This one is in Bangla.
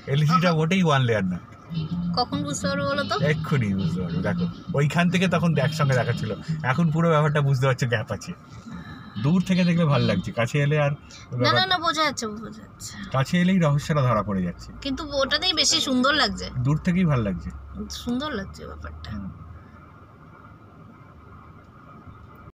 এলইডিটা ওটাই ওয়ান লেয়ার না। কখন বুঝতে পারবো বলো তো? এক্ষুনি বুঝতে পারবো, দেখো ওইখান থেকে তখন একসঙ্গে দেখাচ্ছিল, এখন পুরো ব্যাপারটা বুঝতে পারছো, গ্যাপ আছে। দূর থেকে দেখলে ভালো লাগছে, কাছে এলে আর না বোঝা যাচ্ছে, কাছে এলেই রহস্যটা ধরা পড়ে যাচ্ছে, কিন্তু ওটাতেই বেশি সুন্দর লাগছে, দূর থেকেই ভালো লাগছে, সুন্দর লাগছে ব্যাপারটা।